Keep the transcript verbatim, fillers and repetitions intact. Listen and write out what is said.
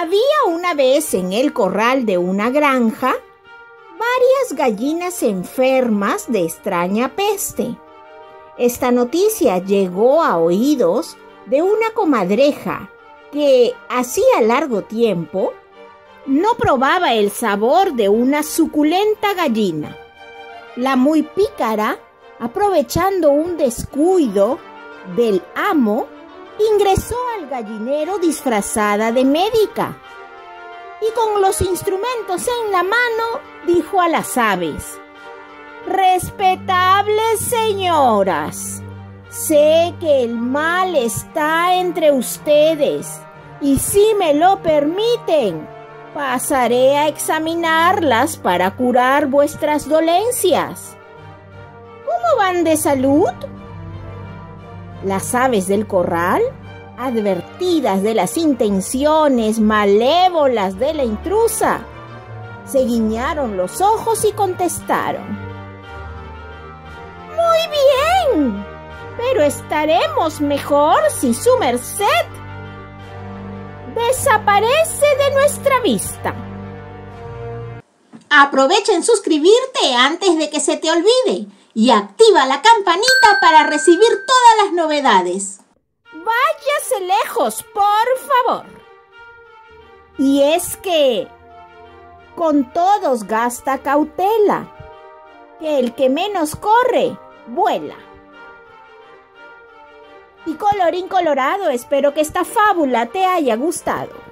Había una vez en el corral de una granja varias gallinas enfermas de extraña peste. Esta noticia llegó a oídos de una comadreja que hacía largo tiempo no probaba el sabor de una suculenta gallina. La muy pícara, aprovechando un descuido del amo, ingresó al gallinero disfrazada de médica y con los instrumentos en la mano dijo a las aves: respetables señoras, sé que el mal está entre ustedes y si me lo permiten, pasaré a examinarlas para curar vuestras dolencias. ¿Cómo van de salud? Las aves del corral, advertidas de las intenciones malévolas de la intrusa, se guiñaron los ojos y contestaron: muy bien, pero estaremos mejor si su merced desaparece de nuestra vista. Aprovecha en suscribirte antes de que se te olvide y activa la campanita para recibir todas las novedades. Váyase lejos, por favor. Y es que con todos gasta cautela, que el que menos corre, vuela. Y colorín colorado, espero que esta fábula te haya gustado.